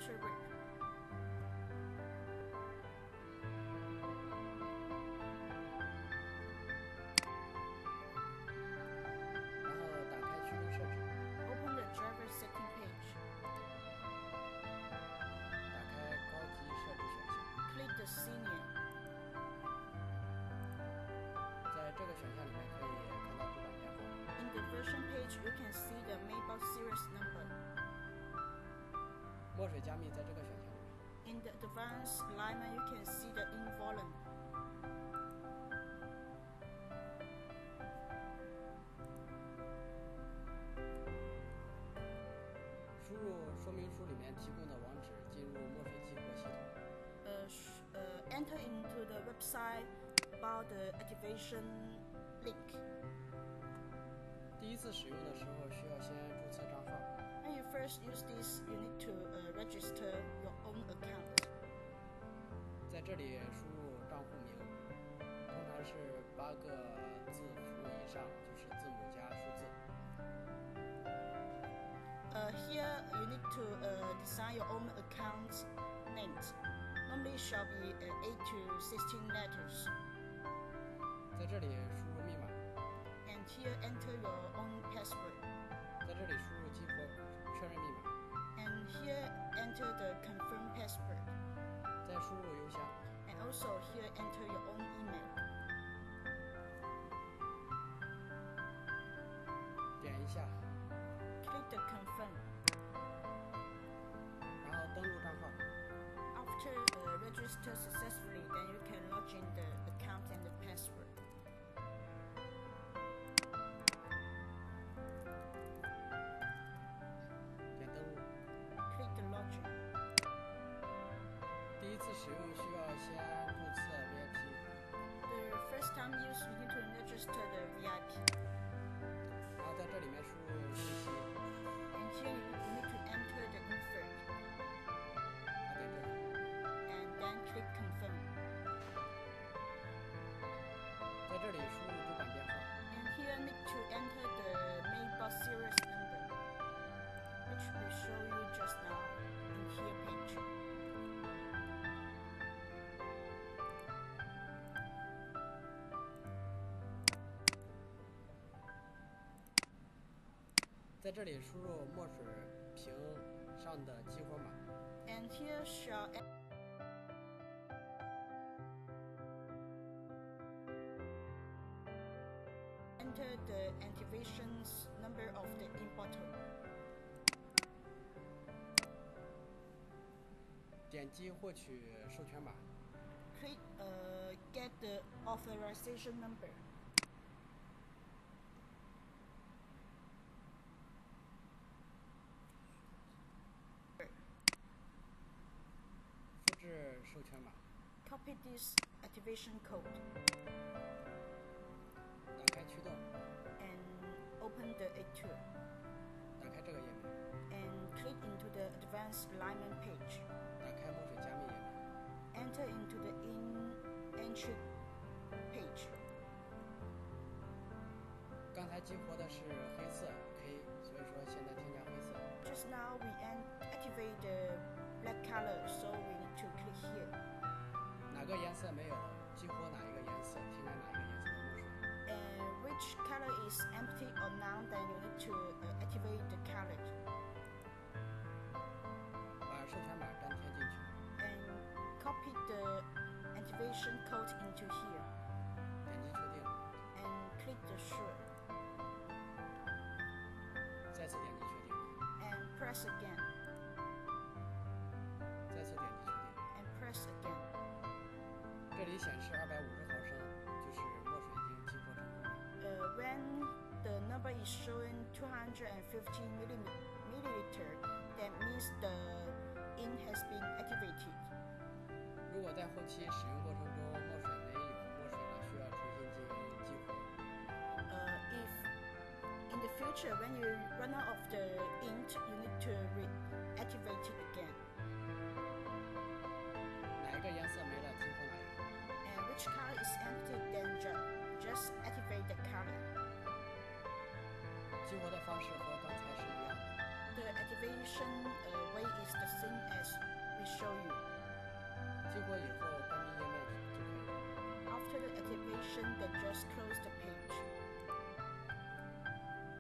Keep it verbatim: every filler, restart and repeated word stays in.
enter rip. Open the driver setting page. Click the senior. 在这个选项里面可以看到主板编号。 In the version page, you can see the Mailbox series number. 墨水加密在这个选项里面。 In the advanced alignment, you can see the in volume. 输入说明书里面提供的网址进入墨水激活系统。 Uh, uh, enter into the website about the activation link. 第一次使用的时候需要先注册账号。 When you first use this, you need to uh, register your own account. 在这里输入账户名，通常是八个字符以上，就是字母加数字。 Uh, here you need to uh, design your own account names. Normally shall be uh, eight to sixteen letters. 在这里输入密码。 And here enter your own password. 在这里输入激活确认密码。 And here enter the confirm password. 再输入邮箱。 And also here enter your own email. 点一下。 Click the confirm. 然后登录账号。 After uh, register successfully, then you can log in the account and the password. 点登录。 Click the login. 第一次使用需要先注册 V I P。 The first time use, you need to register the V I P. 然后在这里面输入信息。 And here you need to enter the info. 点这里。 And then click confirm. 在这里输入主板编号。 And here need to enter the Mailbox series number, which we show you just now in here page. 在这里输入墨水屏上的激活码。 And here shall enter the activation number of the importer. 点击获取授权码。 Click uh, get the authorization number. 复制授权码。 Copy this activation code. 打开驱动。 And open the A two. 打开这个页面。 And click into the advanced alignment page. 打开墨水加密页面。 Enter into the in entry page. 刚才激活的是黑色 K， 所以说现在添加灰色。 Just now we activate the black color, so we need to click here. 哪个颜色没有，激活哪一个颜色，添加哪一个颜色的墨水。 And which color is empty or none, then you need to uh, activate the color. 把授权码粘贴进去。 And copy the activation code into here. 点击确定。 And click the sure. 再次点击确定。 And press again. 再次点击确定。 And press again. 这里显示二百五十毫升，就是墨水已经激活成功了。 Uh, when the number is showing two hundred fifty milliliter, that means the in has been activated. 如果在后期使用过程中墨水没有墨水了，需要重新进行激活。 Uh, if in the future when you run out of the ink, you need to reactivate it again. 哪一个颜色没了，激活哪一个。 And which color is empty, then ju just activate the color. 激活的方式和刚才是一样的。 The activation activation uh, way is the same as we show you.